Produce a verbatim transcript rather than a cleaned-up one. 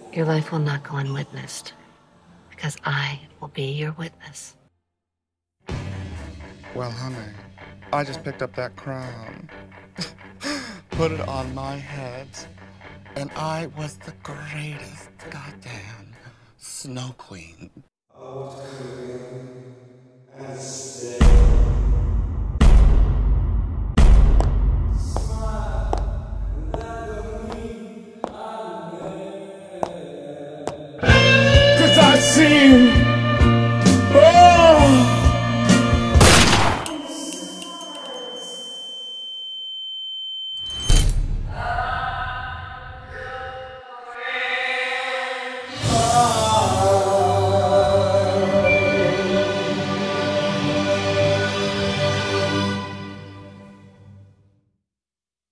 Your life will not go unwitnessed, because I will be your witness. Well, honey, I just picked up that crown, put it on my head, and I was the greatest goddamn Snow Queen. I was coming in and stay.